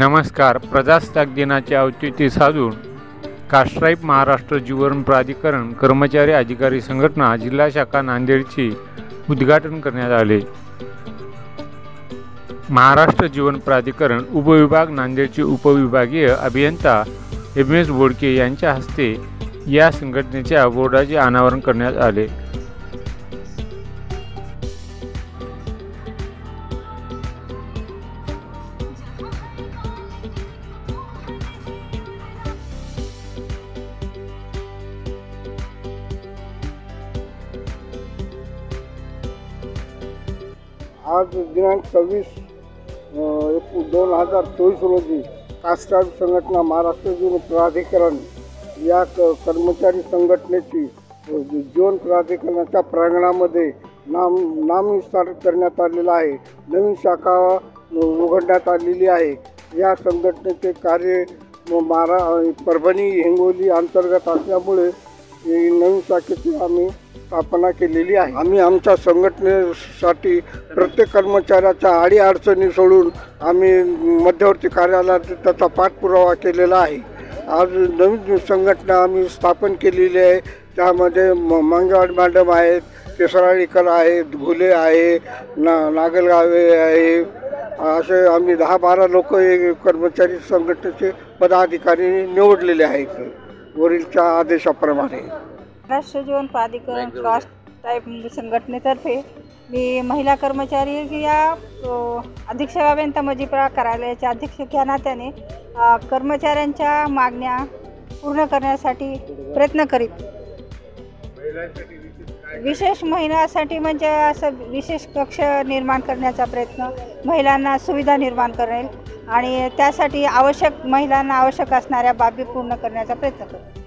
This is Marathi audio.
नमस्कार. प्रजासत्ताक दिनाचे औचित्य साधून कास्ट्राईप महाराष्ट्र जीवन प्राधिकरण कर्मचारी अधिकारी संघटना जिल्हा शाखा नांदेडचे उद्घाटन करण्यात आले. महाराष्ट्र जीवन प्राधिकरण उपविभाग नांदेडचे उपविभागीय अभियंता एम.एस. बोडके यांच्या हस्ते या संघटनेच्या बोर्डाचे अनावरण करण्यात आले. आज दिनांक 26/2024 रोजी कास्ट्राईप संघटना महाराष्ट्र जीवन प्राधिकरण या कर्मचारी संघटनेची जीवन प्राधिकरणाच्या प्रांगणामध्ये नामविस्तार करण्यात आलेला आहे. नवीन शाखा उघडण्यात आलेली आहे. या संघटनेचे कार्य परभणी हिंगोली अंतर्गत असल्यामुळे नवीन शाखेची आम्ही स्थापना केलेली आहे. आम्ही आमच्या संघटनेसाठी प्रत्येक कर्मचाऱ्याच्या अडीअडचणी सोडून आम्ही मध्यवर्ती कार्यालयात त्याचा पाठपुरावा केलेला आहे. आज नवीन संघटना आम्ही स्थापन केलेली आहे. त्यामध्ये मंगेवाड मॅडम आहेत, केसराळीकर आहेत, घुले आहे, नागलगावे आहे, असे आम्ही 10-12 लोक कर्मचारी संघटनेचे पदाधिकारी निवडलेले आहेत वरीलच्या आदेशाप्रमाणे. महाराष्ट्र जीवन प्राधिकरण कास्ट्राईप संघटनेतर्फे मी महिला कर्मचारी या अधीक्षक अभियंता मजिपरा कार्यालयाच्या अधीक्षक या नात्याने कर्मचाऱ्यांच्या मागण्या पूर्ण करण्यासाठी प्रयत्न करीत. विशेष महिलांसाठी म्हणजे असं विशेष कक्ष निर्माण करण्याचा प्रयत्न, महिलांना सुविधा निर्माण करेल आणि त्यासाठी महिलांना आवश्यक असणाऱ्या बाबी पूर्ण करण्याचा प्रयत्न करेल.